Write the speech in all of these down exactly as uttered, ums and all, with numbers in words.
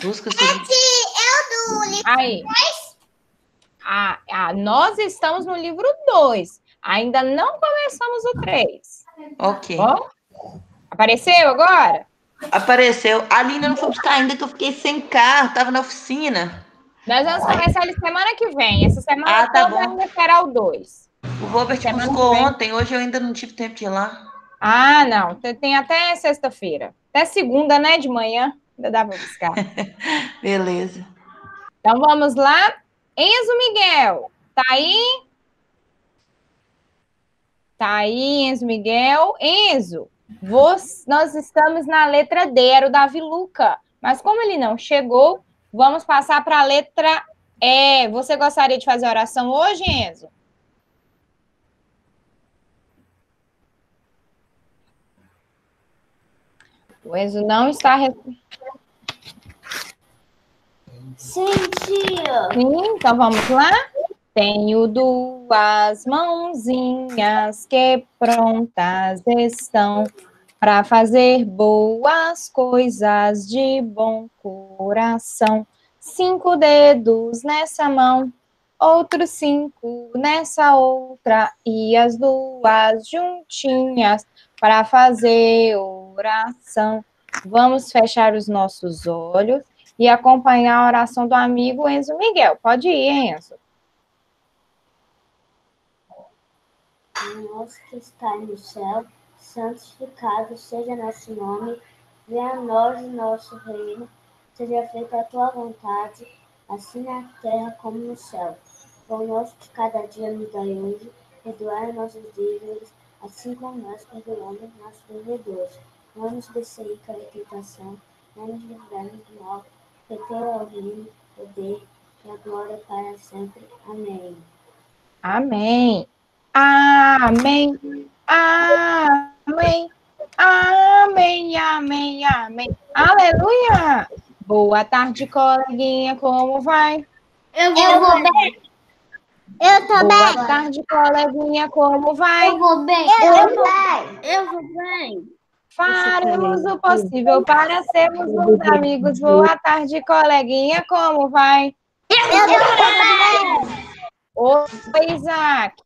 Jesus, que eu sou... Eu do livro Aí. Ah, ah, nós estamos no livro dois. Ainda não começamos o três. Ok. Bom? Apareceu agora? Apareceu. A Aline não foi buscar ainda, que eu fiquei sem carro, tava na oficina. Nós vamos começar ele semana que vem. Essa semana Ah, tá toda bom. ainda será o dois. O Robert Semana buscou que vem. ontem, hoje eu ainda não tive tempo de ir lá. Ah, não. Tem até sexta-feira. Até segunda, né? De manhã. Ainda dá para buscar. Beleza. Então vamos lá. Enzo Miguel. Tá aí? Tá aí, Enzo Miguel. Enzo, você, nós estamos na letra D, era o Davi Luca. Mas como ele não chegou, vamos passar para a letra E. Você gostaria de fazer oração hoje, Enzo? O Enzo não está... Sim, tia. Sim, então vamos lá? Tenho duas mãozinhas que prontas estão para fazer boas coisas de bom coração. Cinco dedos nessa mão, outros cinco nessa outra, e as duas juntinhas para fazer oração. Vamos fechar os nossos olhos e acompanhar a oração do amigo Enzo Miguel. Pode ir, Enzo. Nosso que está no céu, santificado seja nosso nome, venha a nós o nosso reino, seja feita a tua vontade, assim na terra como no céu. O nosso de cada dia nos dai hoje, perdoai nossos dívidas, assim como nós perdoamos nossos devedores. Não nos deixeis cair em tentação, não nos livrarmos do mal, porque teu é o reino, o poder e a glória para sempre. Amém. Amém. Amém. Amém. Amém, amém, amém. Aleluia! Boa tarde, coleguinha, como vai? Eu vou, eu vou bem. Eu tô Boa bem. tarde, coleguinha, como vai? Eu vou bem. Eu, eu vou bem. Eu vou bem. Faremos o possível para sermos bons amigos. Boa tarde, coleguinha, como vai? Eu tô bem. Oi, Isaac.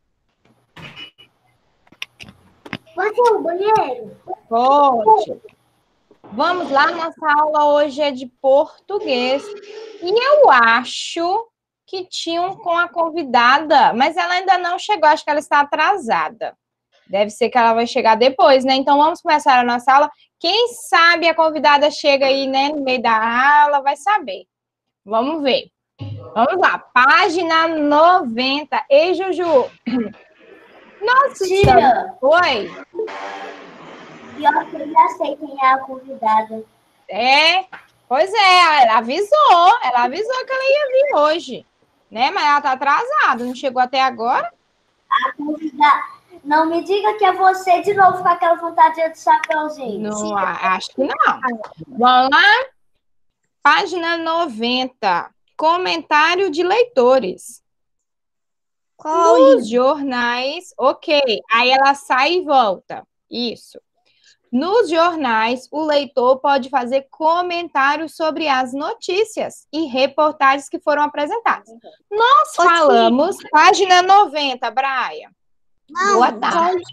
Pode ir ao banheiro? Pode. Vamos lá, nossa aula hoje é de português. E eu acho que tinham com a convidada, mas ela ainda não chegou, acho que ela está atrasada. Deve ser que ela vai chegar depois, né? Então vamos começar a nossa aula. Quem sabe a convidada chega aí, né, no meio da aula, vai saber. Vamos ver. Vamos lá, página noventa. Ei, Juju. Nossa, tia. Oi. Pior que eu já sei quem é a convidada. É, pois é, ela avisou, ela avisou que ela ia vir hoje, né? Mas ela tá atrasada, não chegou até agora. A convidada. Não me diga que é você de novo com aquela vontade de chapéuzinho. Não, acho que não. Vamos lá? Página noventa. Comentário de leitores. Qual Nos jornais, ok. Aí ela sai e volta. Isso. Nos jornais, o leitor pode fazer comentários sobre as notícias e reportagens que foram apresentadas. Nós falamos, página noventa, Braia. Boa tarde.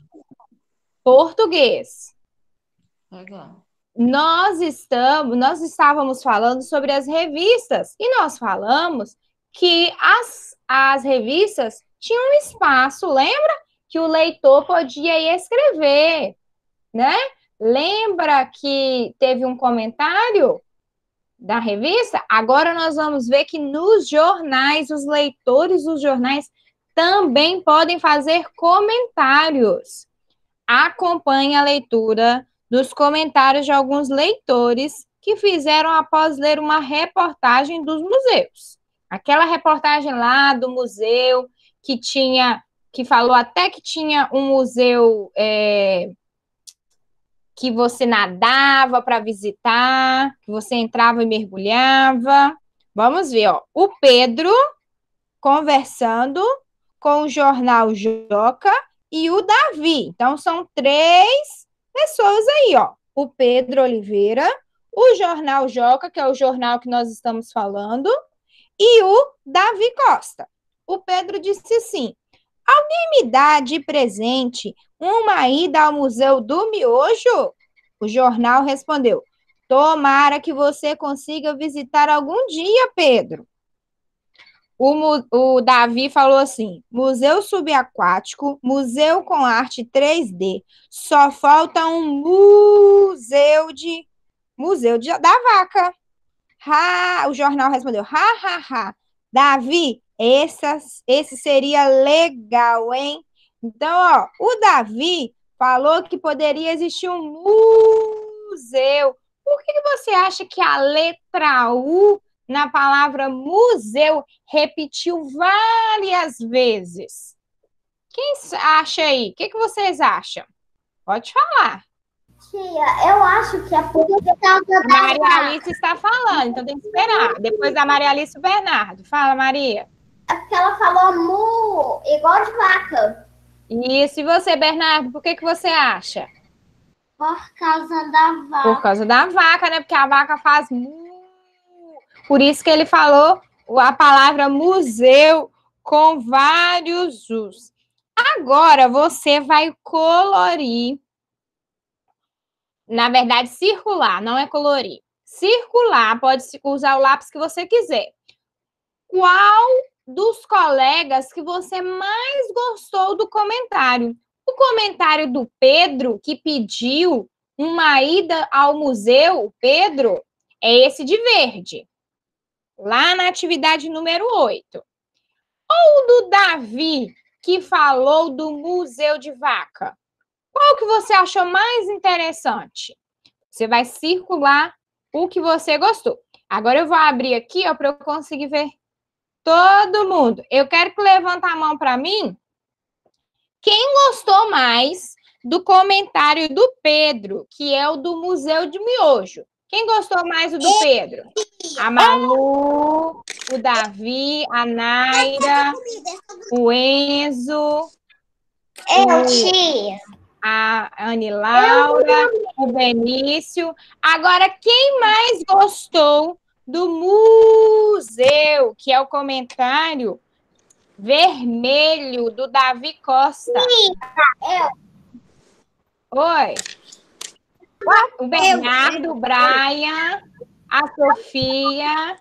Português. Legal. Nós estamos, nós estávamos falando sobre as revistas e nós falamos que as, as revistas tinham um espaço, lembra? Que o leitor podia escrever, né? Lembra que teve um comentário da revista? Agora nós vamos ver que nos jornais, os leitores dos jornais também podem fazer comentários. Acompanhe a leitura dos comentários de alguns leitores que fizeram após ler uma reportagem dos museus. Aquela reportagem lá do museu que tinha, que falou até que tinha um museu é, que você nadava para visitar, que você entrava e mergulhava. Vamos ver, ó. O Pedro conversando com o jornal Joca e o Davi. Então, são três pessoas aí, ó. O Pedro Oliveira, o Jornal Joca, que é o jornal que nós estamos falando, e o Davi Costa. O Pedro disse assim: alguém me dá de presente uma ida ao Museu do Miojo? O jornal respondeu: tomara que você consiga visitar algum dia, Pedro. O, o Davi falou assim: museu subaquático, museu com arte três D, só falta um museu de museu de, da vaca. Ha, o jornal respondeu: ha, ha, ha. Davi, essa, esse seria legal, hein? Então, ó, o Davi falou que poderia existir um museu. Por que você acha que a letra U na palavra museu repetiu várias vezes? Quem acha aí? O que, que vocês acham? Pode falar. Tia, eu acho que é por causa da Maria Alice está falando, então tem que esperar. Depois da Maria Alice, o Bernardo. Fala, Maria. É porque ela falou mu, igual de vaca. Isso, e você, Bernardo, por que, que você acha? Por causa da vaca. Por causa da vaca, né? Porque a vaca faz mu. Por isso que ele falou a palavra museu com vários us. Agora você vai colorir. Na verdade, circular, não é colorir. Circular, pode usar o lápis que você quiser. Qual dos colegas que você mais gostou do comentário? O comentário do Pedro, que pediu uma ida ao museu, o Pedro, é esse de verde. Lá na atividade número oito. Ou do Davi, que falou do Museu de Vaca? Qual que você achou mais interessante? Você vai circular o que você gostou. Agora eu vou abrir aqui, ó, para eu conseguir ver todo mundo. Eu quero que levanta a mão para mim. Quem gostou mais do comentário do Pedro, que é o do Museu de Miojo? Quem gostou mais do do Pedro? A Malu, o Davi, a Naira, o Enzo. Eu, tia. A Anne Laura, o Benício. Agora, quem mais gostou do museu, que é o comentário vermelho do Davi Costa? Eu. Oi. O Bernardo, o Brian, a Sofia,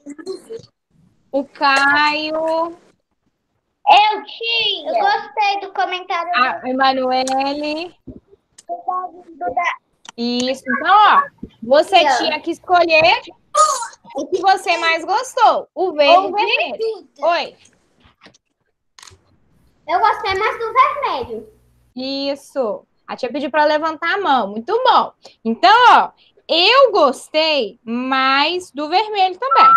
o Caio. Eu, tia. Eu gostei do comentário A Emanuele. Isso. Então, ó, você tinha que escolher o que você mais gostou. O verde ou o vermelho. Oi. Eu gostei mais do vermelho. Isso. A tia pediu para levantar a mão. Muito bom. Então, ó, eu gostei mais do vermelho também.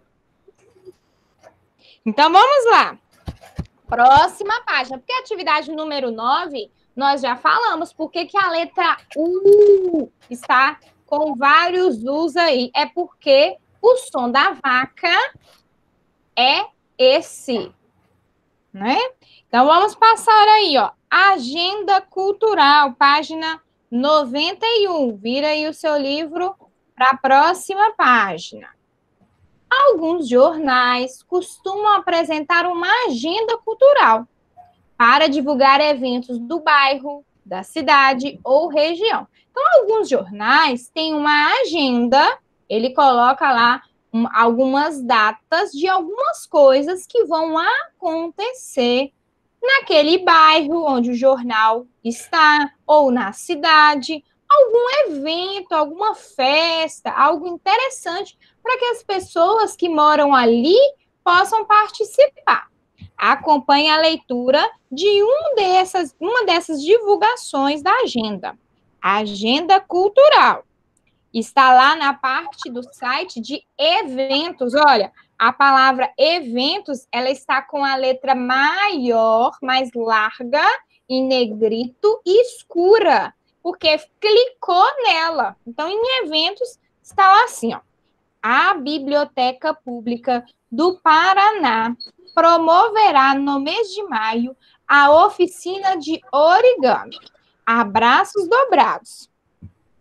Então, vamos lá. Próxima página, porque a atividade número nove, nós já falamos por que a letra U está com vários U's aí. É porque o som da vaca é esse, né? Então, vamos passar aí, ó. Agenda Cultural, página noventa e um. Vira aí o seu livro para a próxima página. Alguns jornais costumam apresentar uma agenda cultural para divulgar eventos do bairro, da cidade ou região. Então, alguns jornais têm uma agenda, ele coloca lá um, algumas datas de algumas coisas que vão acontecer naquele bairro onde o jornal está, ou na cidade, algum evento, alguma festa, algo interessante para que as pessoas que moram ali possam participar. Acompanhe a leitura de um dessas, uma dessas divulgações da agenda. Agenda Cultural. Está lá na parte do site de eventos. Olha, a palavra eventos, ela está com a letra maior, mais larga, em negrito e escura, porque clicou nela. Então, em eventos, está lá assim, ó. A Biblioteca Pública do Paraná promoverá no mês de maio a oficina de origami. Abraços dobrados.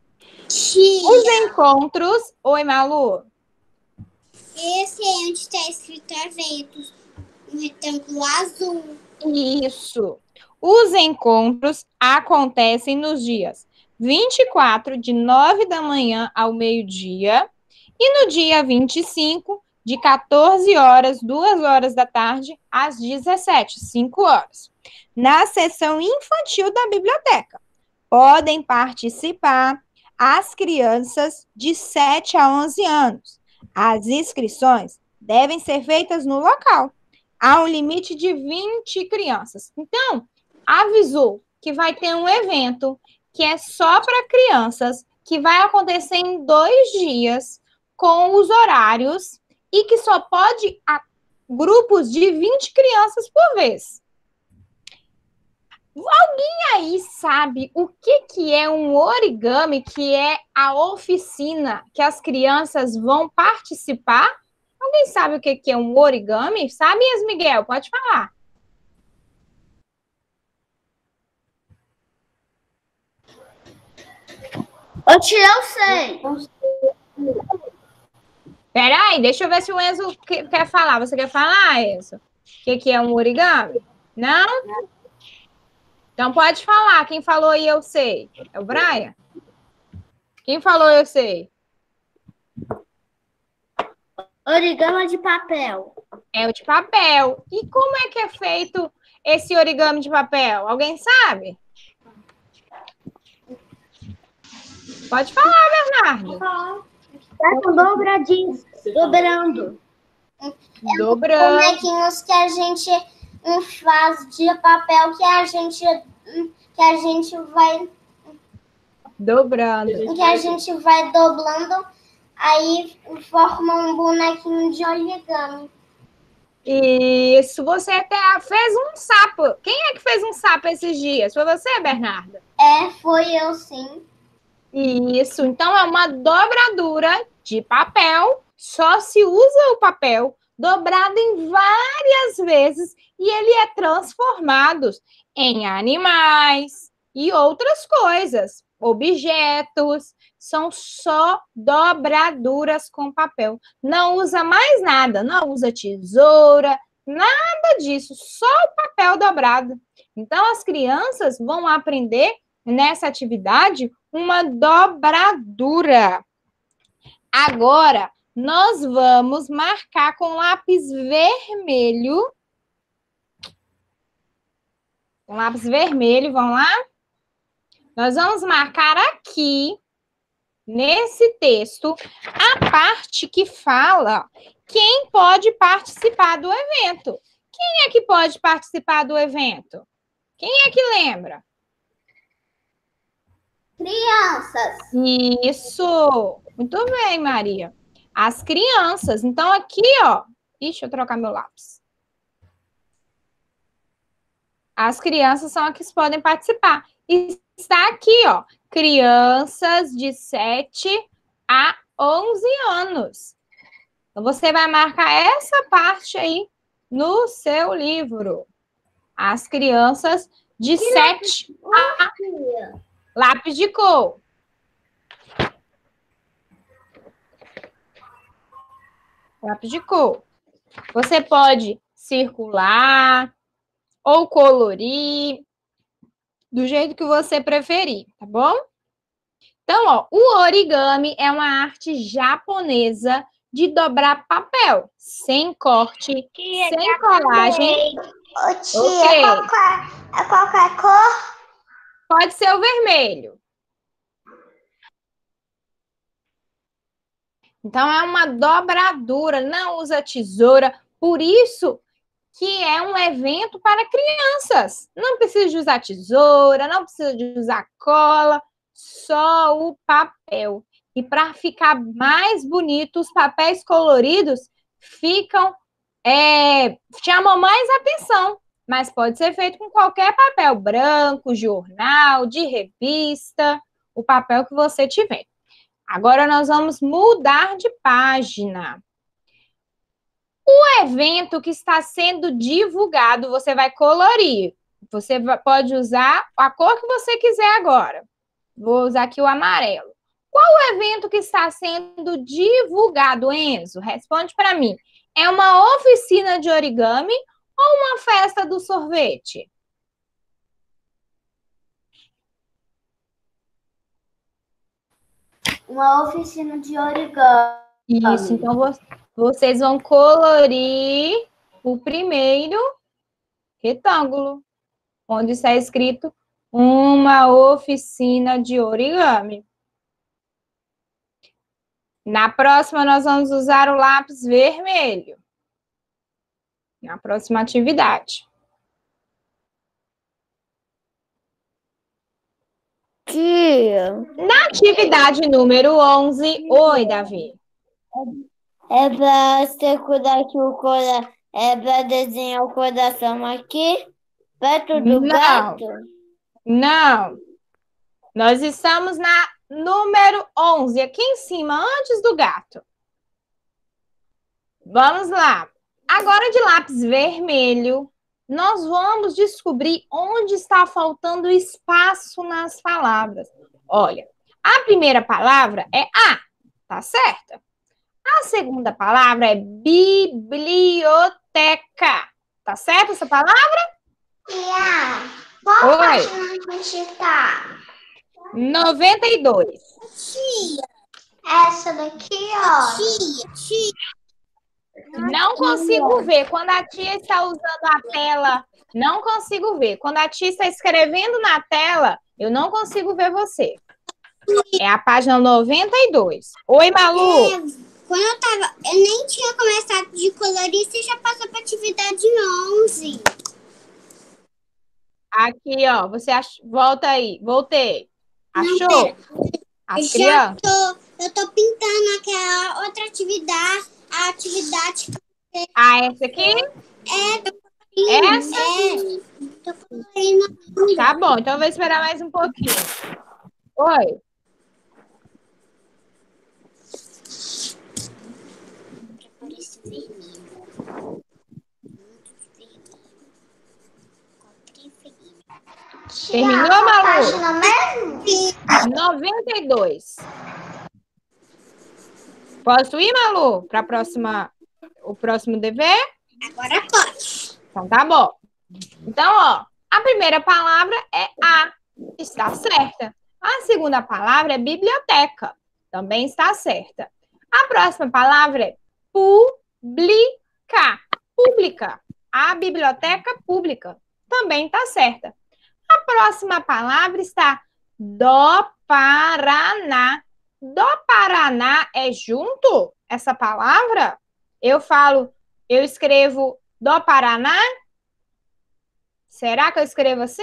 Tia. Os encontros... Oi, Malu. Esse é onde está escrito eventos. Um retângulo azul. Isso. Os encontros acontecem nos dias vinte e quatro, de nove da manhã ao meio-dia, e no dia vinte e cinco, de quatorze horas, duas horas da tarde, às dezessete, cinco horas, na seção infantil da biblioteca. Podem participar as crianças de sete a onze anos. As inscrições devem ser feitas no local. Há um limite de vinte crianças. Então, avisou que vai ter um evento que é só para crianças, que vai acontecer em dois dias, com os horários, e que só pode a grupos de vinte crianças por vez. Alguém aí sabe o que, que é um origami, que é a oficina que as crianças vão participar? Alguém sabe o que, que é um origami? Sabe, Yas Miguel? Pode falar. Ô, tia, eu sei. Peraí, deixa eu ver se o Enzo quer falar. Você quer falar, Enzo? O que, que é um origami? Não? Então pode falar. Quem falou e eu sei? É o Brian? Quem falou eu sei? Origami de papel. É o de papel. E como é que é feito esse origami de papel? Alguém sabe? Pode falar, Bernardo. Tá com dobradinhos. Dobrando. Dobrando. Bonequinhos que a gente faz de papel que a gente que a gente vai Dobrando. que a gente vai dobrando, aí forma um bonequinho de origami. Isso, você até fez um sapo. Quem é que fez um sapo esses dias? Foi você, Bernarda? É, foi eu sim. Isso, então é uma dobradura de papel, só se usa o papel dobrado em várias vezes e ele é transformado em animais e outras coisas, objetos, são só dobraduras com papel. Não usa mais nada, não usa tesoura, nada disso, só o papel dobrado. Então as crianças vão aprender nessa atividade uma dobradura. Agora, nós vamos marcar com lápis vermelho. Com lápis vermelho, vamos lá? Nós vamos marcar aqui, nesse texto, a parte que fala quem pode participar do evento. Quem é que pode participar do evento? Quem é que lembra? Crianças. Isso! Muito bem, Maria. As crianças. Então, aqui, ó. Ixi, deixa eu trocar meu lápis. As crianças são as que podem participar. E está aqui, ó. Crianças de sete a onze anos. Então, você vai marcar essa parte aí no seu livro. As crianças de sete a... Lápis de cor. Lápis de cor. Você pode circular ou colorir do jeito que você preferir, tá bom? Então, ó, o origami é uma arte japonesa de dobrar papel, sem corte, Tia, sem colagem. Ô, tia, Ok. qual, qual é a cor? Pode ser o vermelho. Então, é uma dobradura, não usa tesoura. Por isso que é um evento para crianças. Não precisa de usar tesoura, não precisa de usar cola, só o papel. E para ficar mais bonito, os papéis coloridos ficam, é, chamam mais atenção. Mas pode ser feito com qualquer papel, branco, jornal, de revista, o papel que você tiver. Agora nós vamos mudar de página. O evento que está sendo divulgado, você vai colorir. Você pode usar a cor que você quiser agora. Vou usar aqui o amarelo. Qual o evento que está sendo divulgado, Enzo? Responde para mim. É uma oficina de origami ou uma festa do sorvete? Uma oficina de origami. Isso, então vocês vão colorir o primeiro retângulo, onde está escrito uma oficina de origami. Na próxima, nós vamos usar o lápis vermelho. Na próxima atividade. Tia. Na atividade número onze, oi, Davi. É pra você cuidar que o coração. É pra desenhar o coração aqui? Perto do Não. gato? Não. Nós estamos na número onze, aqui em cima, antes do gato. Vamos lá. Agora, de lápis vermelho, nós vamos descobrir onde está faltando espaço nas palavras. Olha, a primeira palavra é a, tá certa? A segunda palavra é biblioteca. Tá certa essa palavra? Tia, qual Oi. página a gente tá? noventa e dois. Tia, essa daqui, ó. Tia, tia. Não consigo ver. Quando a tia está usando a tela, não consigo ver. Quando a tia está escrevendo na tela, eu não consigo ver você. É a página noventa e dois. Oi, Malu. É, quando eu tava... Eu nem tinha começado de colorir, você já passou para atividade onze. Aqui, ó. Você ach... Volta aí. Voltei. Achou? Não, As já crianças? tô, eu tô pintando aquela outra atividade, a atividade. Ah, essa aqui? É, tô colorindo. Essa? É, tô colorindo. Tá bom, então eu vou esperar mais um pouquinho. Oi. Terminou, Malu? Página mesmo? noventa e dois. Posso ir, Malu? Para próxima, o próximo dever? Agora pode. Então tá bom. Então, ó, a primeira palavra é a, está certa. A segunda palavra é biblioteca, também está certa. A próxima palavra é pública, pública. A biblioteca pública também está certa. A próxima palavra está do Paraná. Do Paraná é junto essa palavra? Eu falo, eu escrevo do Paraná? Será que eu escrevo assim?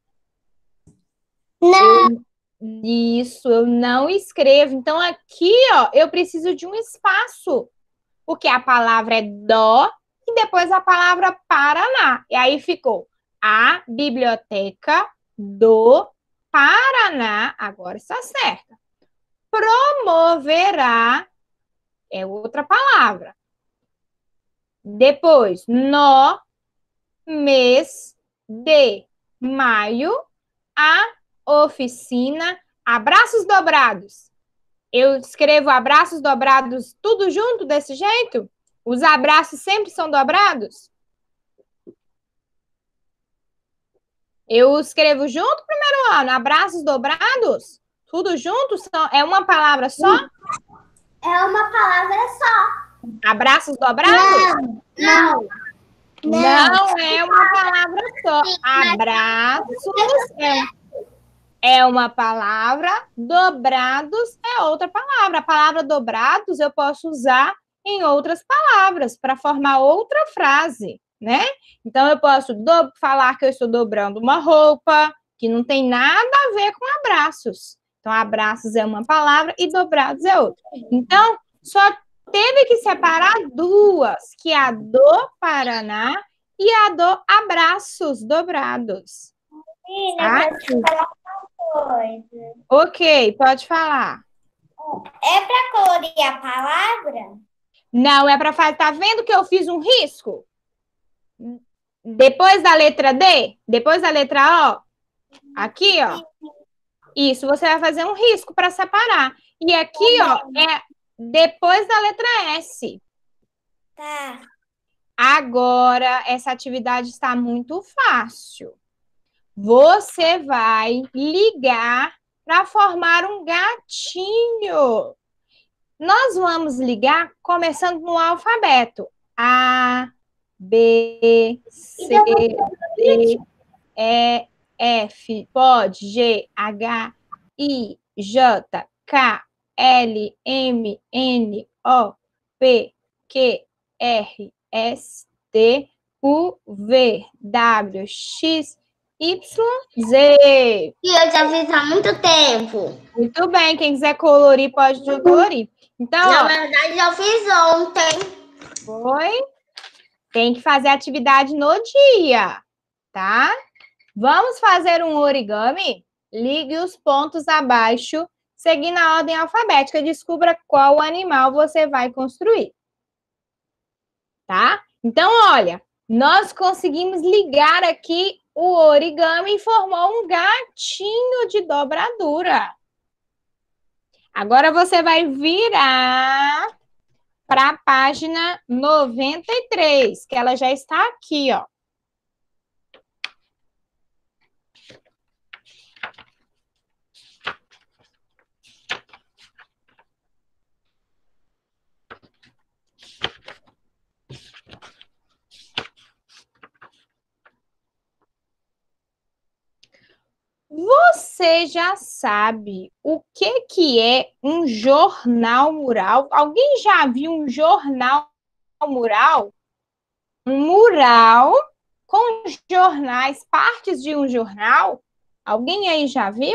Não. Eu, isso, eu não escrevo. Então, aqui, ó, eu preciso de um espaço. Porque a palavra é do e depois a palavra Paraná. E aí ficou a biblioteca do Paraná. Agora está certa. Promoverá é outra palavra. Depois, no mês de maio, a oficina Abraços Dobrados. Eu escrevo abraços dobrados tudo junto desse jeito? Os abraços sempre são dobrados? Eu escrevo junto primeiro ano, abraços dobrados? Tudo junto? São, é uma palavra só? É uma palavra só. Abraços dobrados? Não. Não é uma palavra só. Abraços é, é uma palavra, dobrados é outra palavra. A palavra dobrados eu posso usar em outras palavras para formar outra frase, né? Então, eu posso do, falar que eu estou dobrando uma roupa, que não tem nada a ver com abraços. Então, abraços é uma palavra e dobrados é outra. Então, só teve que separar duas, que é a do Paraná e a do abraços dobrados. Menina, eu te falar uma coisa. Ok, pode falar. É para colorir a palavra? Não, é para fazer. Tá vendo que eu fiz um risco? Depois da letra D, depois da letra O, aqui, ó. Isso, você vai fazer um risco para separar. E aqui, ó, é depois da letra S. Tá. Agora, essa atividade está muito fácil. Você vai ligar para formar um gatinho. Nós vamos ligar começando no alfabeto. A, B, C, D, E, F, pode, G, H, I, J, K, L, M, N, O, P, Q, R, S, T, U, V, W, X, Y, Z. E eu já fiz há muito tempo. Muito bem, quem quiser colorir, pode colorir. Então, Na ó, verdade, eu fiz ontem. foi. Tem que fazer atividade no dia, tá? Vamos fazer um origami? Ligue os pontos abaixo, seguindo a ordem alfabética. Descubra qual animal você vai construir. Tá? Então, olha, nós conseguimos ligar aqui o origami e formou um gatinho de dobradura. Agora você vai virar para a página noventa e três, que ela já está aqui, ó. Você já sabe o que, que é um jornal mural? Alguém já viu um jornal mural? Um mural com jornais, partes de um jornal? Alguém aí já viu?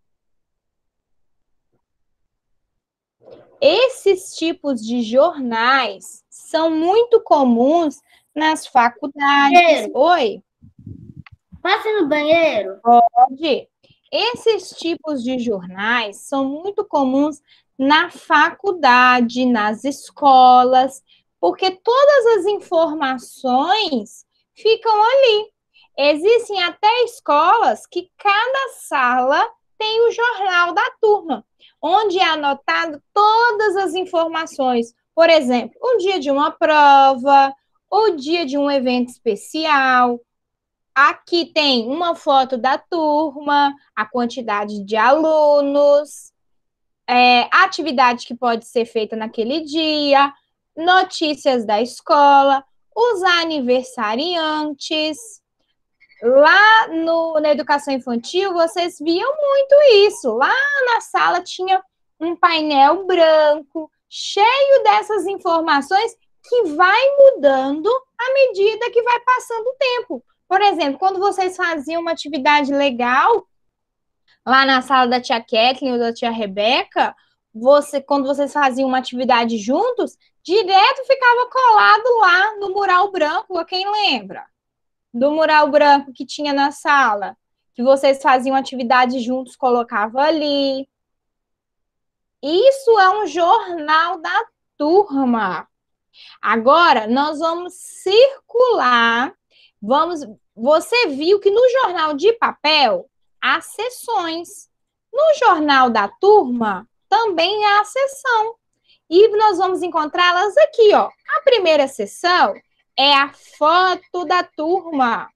Esses tipos de jornais são muito comuns nas faculdades. Banheiro. Oi? Passa no banheiro. Pode. Esses tipos de jornais são muito comuns na faculdade, nas escolas, porque todas as informações ficam ali. Existem até escolas que cada sala tem o jornal da turma, onde é anotado todas as informações. Por exemplo, o dia de uma prova, o dia de um evento especial. Aqui tem uma foto da turma, a quantidade de alunos, é, a atividade que pode ser feita naquele dia, notícias da escola, os aniversariantes. Lá no, na educação infantil, vocês viam muito isso. Lá na sala tinha um painel branco, cheio dessas informações que vai mudando à medida que vai passando o tempo. Por exemplo, quando vocês faziam uma atividade legal, lá na sala da tia Kathleen ou da tia Rebeca, você, quando vocês faziam uma atividade juntos, direto ficava colado lá no mural branco, quem lembra? Do mural branco que tinha na sala, que vocês faziam atividade juntos, colocava ali. Isso é um jornal da turma. Agora, nós vamos circular. Vamos, você viu que no jornal de papel há seções. No jornal da turma também há seção. E nós vamos encontrá-las aqui, ó. A primeira seção é a foto da turma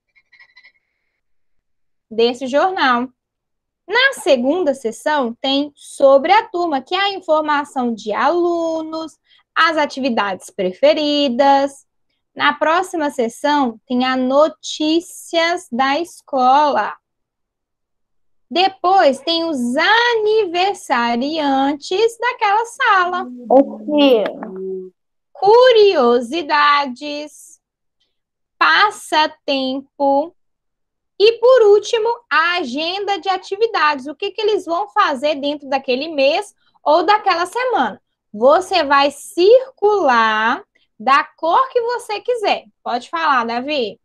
desse jornal. Na segunda seção tem sobre a turma, que é a informação de alunos, as atividades preferidas. Na próxima sessão, tem a notícias da escola. Depois, tem os aniversariantes daquela sala. Curiosidades, passatempo. E, por último, a agenda de atividades. O que, que eles vão fazer dentro daquele mês ou daquela semana. Você vai circular da cor que você quiser. Pode falar, Davi.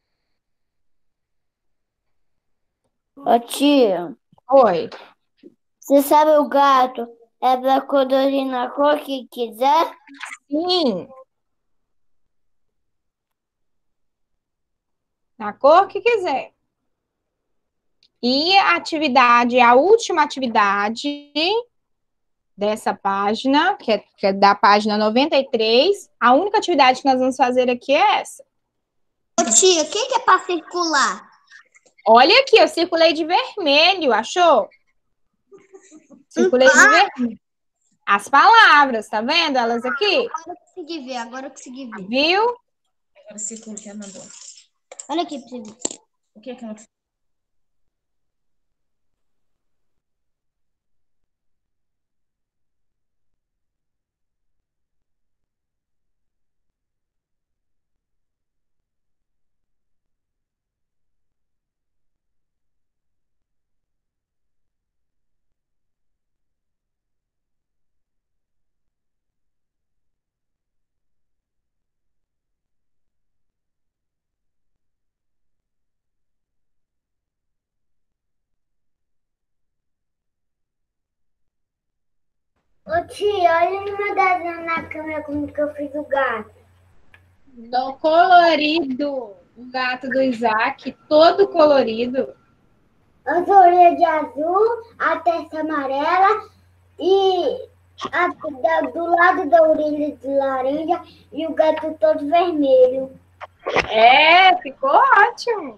Ô, tia, Oi. você sabe o gato é pra colorir na cor que quiser? Sim. Na cor que quiser. E a atividade, a última atividade dessa página, que é, que é da página noventa e três. A única atividade que nós vamos fazer aqui é essa. Ô, tia, o que que é para circular? Olha aqui, eu circulei de vermelho, achou? Circulei de vermelho. As palavras, tá vendo elas aqui? Agora eu consegui ver, agora eu consegui ver. Viu? Agora circula que mandou. Olha aqui pra você ver. O que é que ela Ô tia, olha no meu desenho na câmera como que eu fiz o gato. Do colorido. O gato do Isaac, todo colorido. As orelhas de azul, a testa amarela e a, da, do lado da orelha de laranja e o gato todo vermelho. É, ficou ótimo.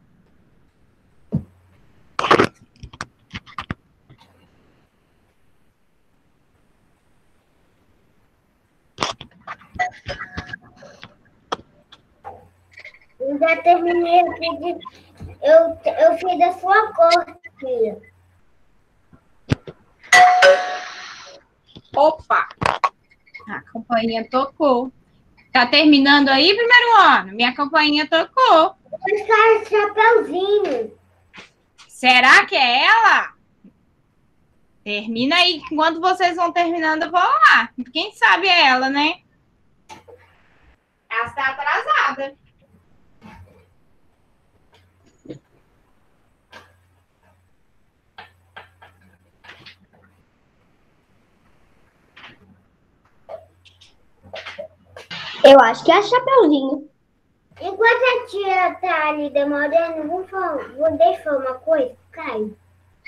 Eu já terminei aqui de... Eu, eu fiz da sua cor, filha. Opa! A campainha tocou. Tá terminando aí, primeiro ano? Minha campainha tocou. Os caras chapeuzinho. Será que é ela? Termina aí. Enquanto vocês vão terminando, eu vou lá. Quem sabe é ela, né? Ela está atrasada. Eu acho que é Chapeuzinho. Enquanto a tia tá ali demorando, vou, falar, vou deixar uma coisa, Caio.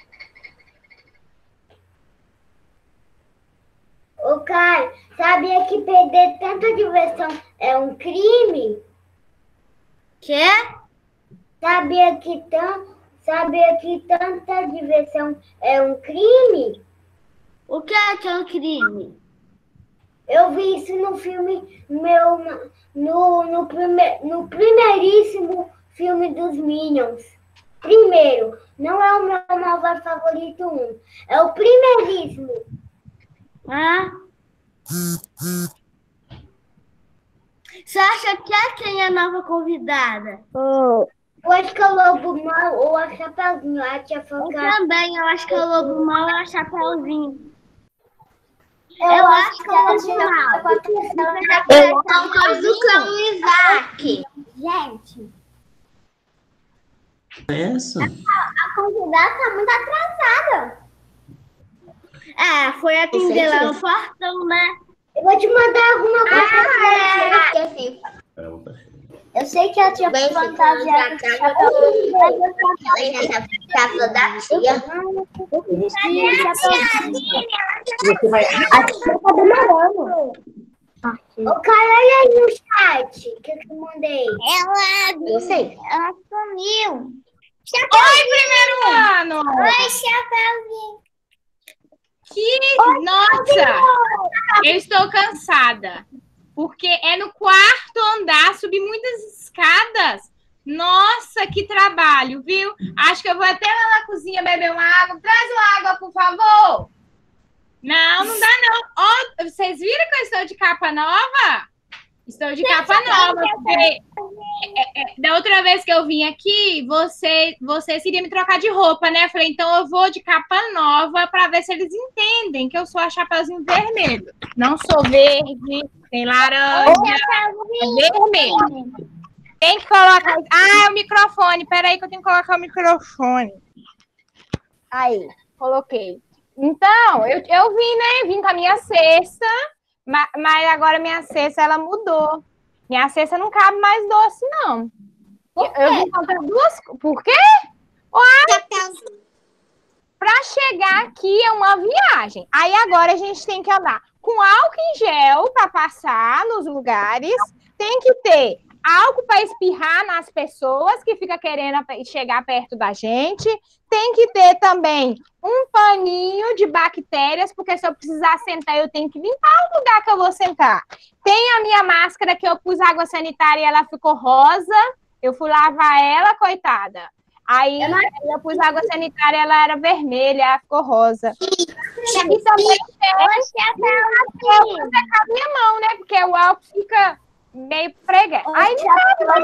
Ô, Caio, sabia que perder tanta diversão é um crime? Quê? Sabia que, tam, sabia que tanta diversão é um crime? O que é que é um crime? Eu vi isso no filme, meu, no, no, prime, no primeiríssimo filme dos Minions. Primeiro, não é o meu malvado favorito um, é o primeiríssimo. Ah? Você acha que é quem é a nova convidada? Eu acho que é o Lobo Mal ou a Chapeuzinho. A tia Eu focar. também, eu acho que é o Lobo Mal e o Chapeuzinho. Eu, Eu acho acho que que é ela o tirou Mal. a proteção. Eu acho que é o cão Isaac. Gente, Essa? a convidada tá muito atrasada. É, foi atender lá no portão, né? Eu vou te mandar alguma coisa. Ah, é. Esqueci. Eu sei que ela tinha Bem, fantasiado já de tá Chapeuzinho. Casa da tia. Você vai. A tia tá demorando. Ô, cara, olha aí no chat que eu mandei. Ela, Eu sei. ela sumiu. Oi, primeiro ano! Oi, Chapeuzinho. Que... Nossa! Eu estou cansada. Porque é no quarto andar, subir muitas escadas. Nossa, que trabalho, viu? Acho que eu vou até lá na cozinha beber uma água. Traz uma água, por favor. Não, não dá não. Ó, vocês viram que eu estou de capa nova? Estou de capa nova. Porque é, é, da outra vez que eu vim aqui, você, vocês queriam me trocar de roupa, né? Eu falei, então eu vou de capa nova para ver se eles entendem que eu sou a Chapeuzinho Vermelho. Não sou verde, tem laranja, é vermelho. Tem que colocar... Ah, é o microfone. Peraí que eu tenho que colocar o microfone. Aí, coloquei. Então, eu, eu vim, né? Vim com a minha cesta, mas, mas agora minha cesta, ela mudou. Minha cesta não cabe mais doce, não. Eu, eu vim comprar duas... Por quê? para chegar aqui é uma viagem. Aí agora a gente tem que andar com álcool em gel para passar nos lugares, tem que ter álcool para espirrar nas pessoas que ficam querendo chegar perto da gente, tem que ter também um paninho de bactérias, porque se eu precisar sentar, eu tenho que limpar o lugar que eu vou sentar. Tem a minha máscara que eu pus água sanitária e ela ficou rosa, eu fui lavar ela, coitada. Aí eu, eu pus água sanitária, ela era vermelha, ela ficou rosa. E também tem secar a minha mão, né? Porque o álcool fica meio pregado. Aí não nada.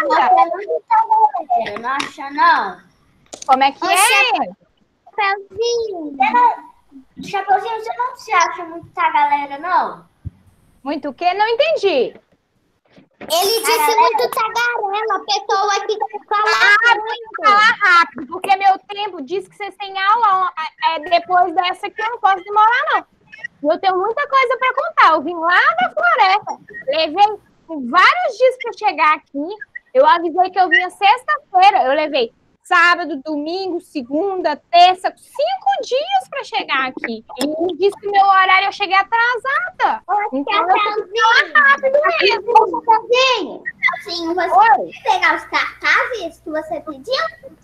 Não acha, não? Como é que Ô, é? Chapeuzinho. Chapeuzinho, você não se acha muito galera, não? Muito o quê? Não entendi. Ele disse muito tagarela, a pessoa que fala Ah, muito. Falar rápido, porque meu tempo diz que vocês têm aula é, depois dessa que eu não posso demorar, não. Eu tenho muita coisa para contar. Eu vim lá da floresta, levei vários dias para chegar aqui. Eu avisei que eu vinha sexta-feira, eu levei sábado, domingo, segunda, terça, cinco dias para chegar aqui. E me disse que meu horário eu cheguei atrasada. Então eu tenho que falar rápido mesmo. Sim, você pode pegar os cartazes que você pediu?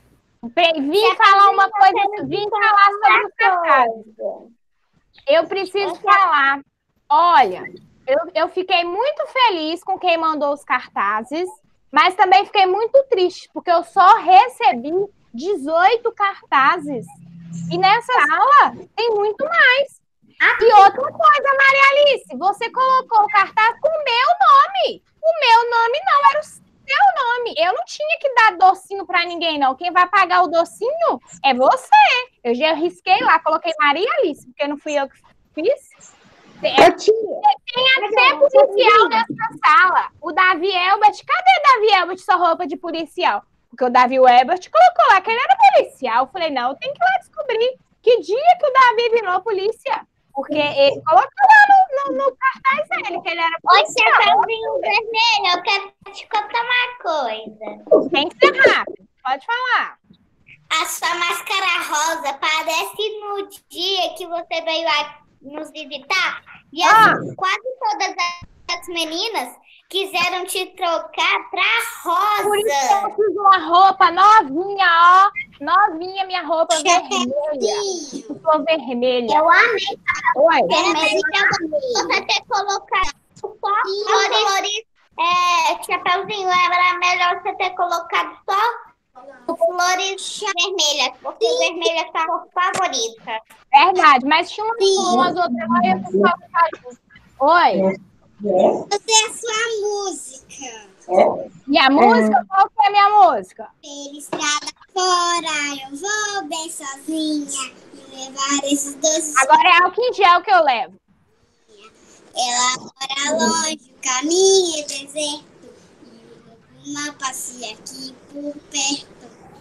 Vim falar uma coisa, vim falar sobre os cartazes. Eu preciso falar. Olha, eu, eu fiquei muito feliz com quem mandou os cartazes, mas também fiquei muito triste, porque eu só recebi dezoito cartazes. E nessa sala tem muito mais. E outra coisa, Maria Alice, você colocou o cartaz com o meu nome. O meu nome não era o seu nome. Eu não tinha que dar docinho para ninguém, não. Quem vai pagar o docinho é você. Eu já risquei lá, coloquei Maria Alice, porque não fui eu que fiz. Eu tinha. Tem até policial nessa sala. O Davi Elbert, cadê o Davi Elbert, sua roupa de policial? Porque o Davi Elbert colocou lá que ele era policial. Eu falei, não, eu tenho que ir lá descobrir que dia que o Davi virou polícia. Porque ele colocou lá no, no, no cartaz dele que ele era policial. Oi, chapeuzinho vermelho, eu quero te contar uma coisa. Tem que ser rápido, pode falar. A sua máscara rosa parece no dia que você veio aqui nos visitar, e as, Ah. quase todas as meninas quiseram te trocar pra Por isso que rosa. eu fiz uma roupa novinha, ó. Novinha minha roupa vermelha. Eu sou vermelha. Eu amei. Oi. Vermelho, você ter colocado só flores, é, chapeuzinho, era melhor você ter colocado só flores vermelhas, porque vermelha é a sua cor favorita. Verdade, mas tinha umas, umas outras lá e o pessoal ficava. Oi. Você é a sua música. E a música? Qual que é a minha música? Pela estrada fora, eu vou bem sozinha e levar esses doces. Agora é álcool em gel que eu levo. Ela mora longe, o caminho é deserto e o lobo passeia aqui por perto.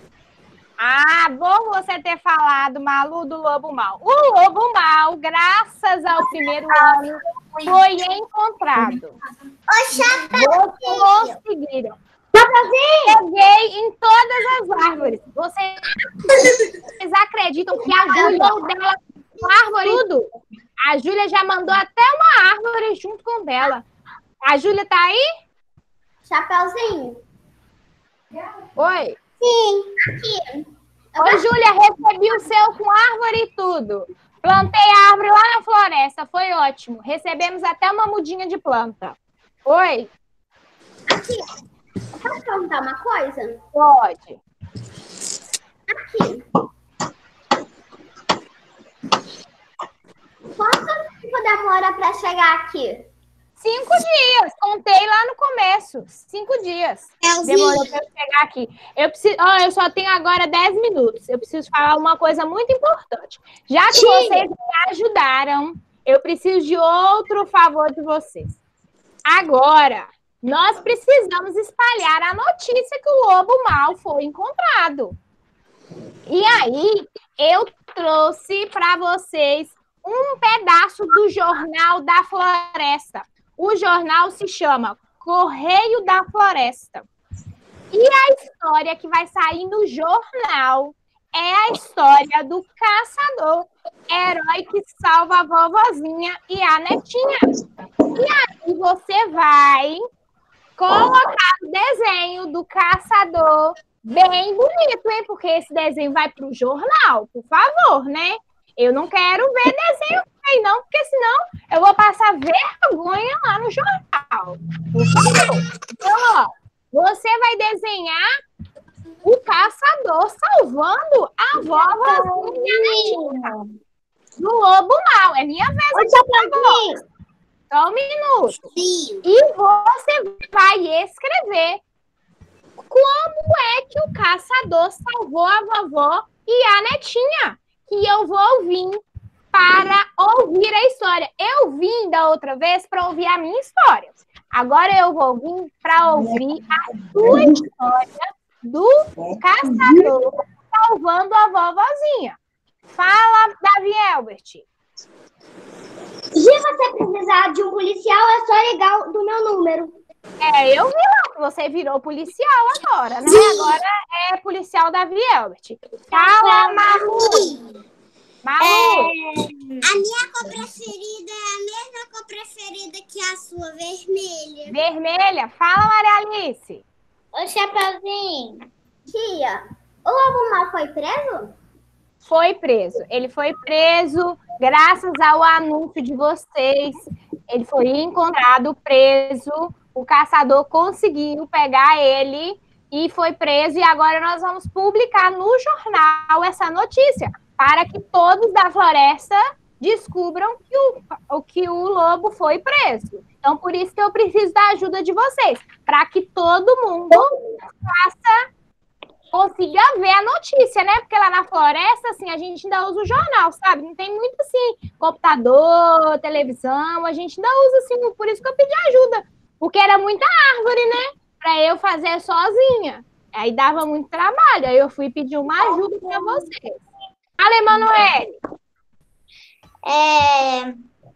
Ah, bom você ter falado, Malu, do Lobo Mal. O Lobo Mal, graças ao primeiro ano, foi encontrado. Ô, chapéu! Vocês conseguiram. Peguei em todas as árvores. Vocês, vocês acreditam que a Júlia dela com árvore tudo? A Júlia já mandou até uma árvore junto com dela. A Júlia tá aí? Chapeuzinho. Oi. Sim, Aqui. Oi, Júlia, recebi o seu com árvore e tudo. Plantei a árvore lá na floresta, foi ótimo. Recebemos até uma mudinha de planta. Oi? Aqui. Posso perguntar uma coisa? Pode. Aqui. Quanto tempo demora para chegar aqui? Cinco dias. Contei lá no começo. Cinco dias. Demorou para eu chegar aqui. Eu, preciso, oh, eu só tenho agora dez minutos. Eu preciso falar uma coisa muito importante. Já que vocês me ajudaram, eu preciso de outro favor de vocês. Agora, nós precisamos espalhar a notícia que o lobo mau foi encontrado. E aí, eu trouxe para vocês um pedaço do Jornal da Floresta. O jornal se chama Correio da Floresta. E a história que vai sair no jornal é a história do caçador, herói que salva a vovozinha e a netinha. E aí você vai colocar o desenho do caçador bem bonito, hein? Porque esse desenho vai para o jornal, por favor, né? Eu não quero ver desenho aí, não, porque senão eu vou passar vergonha lá no jornal. Por favor. Então, ó, você vai desenhar o caçador salvando a vovozinha do lobo mau. É minha vez aqui, por favor. Só um minuto. Sim. E você vai escrever como é que o caçador salvou a vovó e a netinha, que eu vou ouvir para ouvir a história. Eu vim da outra vez para ouvir a minha história. Agora eu vou vir para ouvir a sua história do caçador salvando a vovozinha. Fala, Davi Elbert. Se você precisar de um policial, é só ligar do meu número. É, eu vi lá que você virou policial agora, né? Agora é policial Davi Elbert. Fala, Malu. Malu. É... A minha cor preferida é a mesma cor preferida que a sua, vermelha. Vermelha. Fala, Maria Alice. Ô, Chapeuzinho. Tia, o lobo mau foi preso? Foi preso. Ele foi preso graças ao anúncio de vocês. Ele foi encontrado preso. O caçador conseguiu pegar ele e foi preso. E agora nós vamos publicar no jornal essa notícia para que todos da floresta descubram que o, que o lobo foi preso. Então, por isso que eu preciso da ajuda de vocês, para que todo mundo faça, consiga ver a notícia, né? Porque lá na floresta, assim, a gente ainda usa o jornal, sabe? Não tem muito, assim, computador, televisão, a gente ainda usa, assim, por isso que eu pedi ajuda. Porque era muita árvore, né? Para eu fazer sozinha. Aí dava muito trabalho. Aí eu fui pedir uma ajuda para vocês. Fala, Emanuele. É...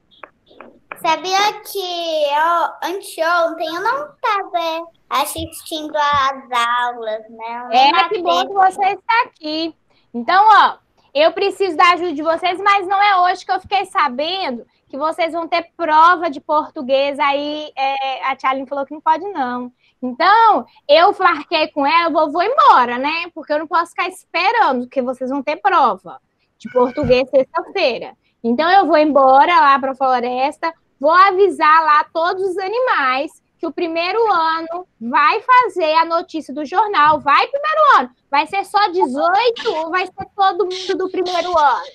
Sabia que eu, anteontem eu não estava assistindo às aulas, né? É, que bom que você está aqui. Então, ó, eu preciso da ajuda de vocês, mas não é hoje que eu fiquei sabendo que vocês vão ter prova de português. Aí é, a Tchaline falou que não pode, não. Então, eu marquei com ela, eu vou, vou embora, né? Porque eu não posso ficar esperando, porque vocês vão ter prova de português sexta-feira. Então, eu vou embora lá para a floresta, vou avisar lá todos os animais que o primeiro ano vai fazer a notícia do jornal. Vai primeiro ano. Vai ser só dezoito ou vai ser todo mundo do primeiro ano?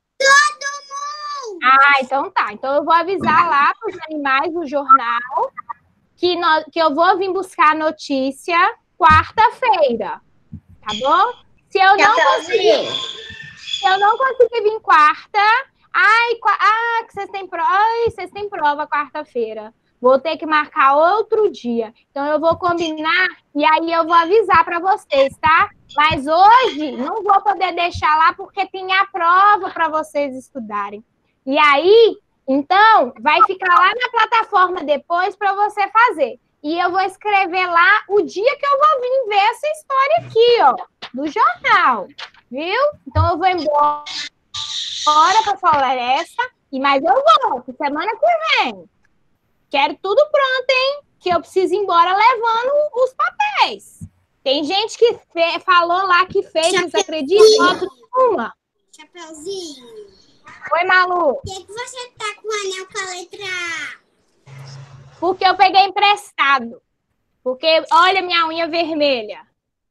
Todo mundo! Ah, então tá. Então, eu vou avisar lá para os animais do jornal que, nós, que eu vou vir buscar a notícia quarta-feira. Tá bom? Se eu não conseguir, se eu não conseguir vir quarta... Ai, ah, que vocês têm prova, ai, vocês têm prova quarta-feira. Vou ter que marcar outro dia. Então, eu vou combinar e aí eu vou avisar para vocês, tá? Mas hoje não vou poder deixar lá porque tem a prova para vocês estudarem. E aí, então, vai ficar lá na plataforma depois para você fazer. E eu vou escrever lá o dia que eu vou vir ver essa história aqui, ó, do jornal. Viu? Então, eu vou embora. Bora para a floresta, e mas eu volto semana que vem. Quero tudo pronto, hein? Que eu preciso ir embora levando os papéis. Tem gente que fe... falou lá que fez, vocês acreditam? Foto nenhuma. Chapeuzinho. Oi, Malu. Por que, que você tá com o anel com a letra A? Porque eu peguei emprestado. Porque, olha minha unha vermelha.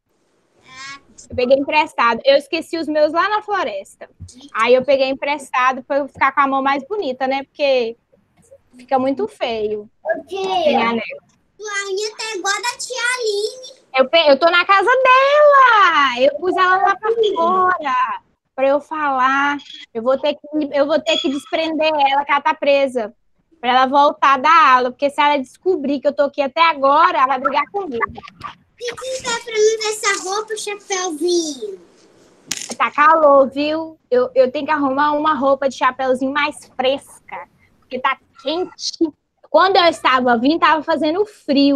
Eu peguei emprestado. Eu esqueci os meus lá na floresta. Aí eu peguei emprestado para eu ficar com a mão mais bonita, né? Porque fica muito feio. Sem anel. Tua unha tá igual a da tia Aline. Eu, pe... eu tô na casa dela. Eu pus ela lá para fora para eu falar. Eu vou ter que eu vou ter que desprender ela, que ela tá presa. Para ela voltar da aula. Porque se ela descobrir que eu tô aqui até agora, ela vai brigar comigo. Por que tá pra mim ver essa roupa, Chapeuzinho? Tá calor, viu? Eu, eu tenho que arrumar uma roupa de chapeuzinho mais fresca, porque tá quente. Quando eu estava vindo, tava fazendo frio,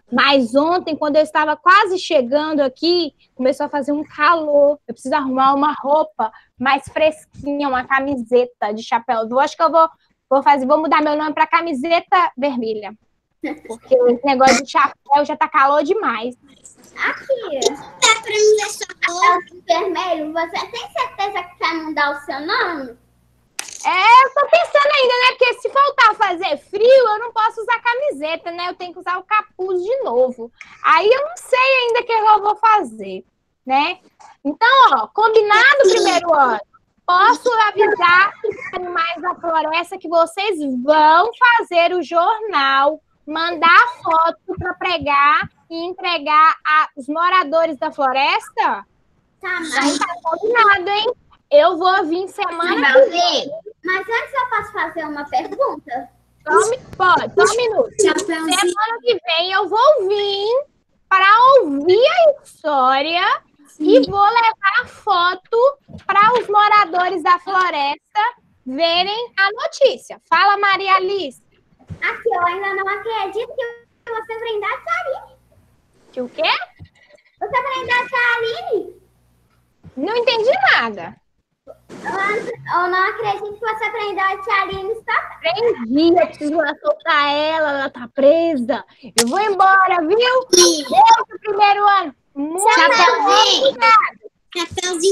Mas ontem, quando eu estava quase chegando aqui, começou a fazer um calor. Eu preciso arrumar uma roupa mais fresquinha, uma camiseta de chapéu. Eu acho que eu vou, vou fazer, vou mudar meu nome para camiseta vermelha. Porque esse negócio de chapéu já tá calor demais. Aqui. Dá pra mim ver chapéu vermelho? Você tem certeza que vai mudar o seu nome? É, eu tô pensando ainda, né? Porque se faltar fazer frio, eu não posso usar camiseta, né? Eu tenho que usar o capuz de novo. Aí eu não sei ainda o que eu vou fazer, né? Então, ó, combinado primeiro ano. Posso avisar os animais da floresta que vocês vão fazer o jornal, mandar foto para pregar e entregar aos moradores da floresta? Tá, Então mas... tá combinado, hein? Eu vou vir semana que vem. Mas antes eu posso fazer uma pergunta? Só um, pode, só um minuto. Semana que vem eu vou vir para ouvir a história e vou levar foto para os moradores da floresta verem a notícia. Fala, Maria Alice. Aqui, eu ainda não acredito que você prendasse a Aline. Que o quê? Você prendasse a Aline? Não entendi nada. Eu, eu não acredito que você prendesse a Aline. Está... Prendi, eu preciso soltar ela, ela tá presa. Eu vou embora, viu? Beijo pro primeiro ano. Muito Chapeuzinho. obrigada. Chapeuzinho.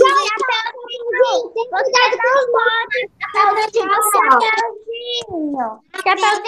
Chapeuzinho. Chapeuzinho. Chapeuzinho. Chapeuzinho. Chapeuzinho.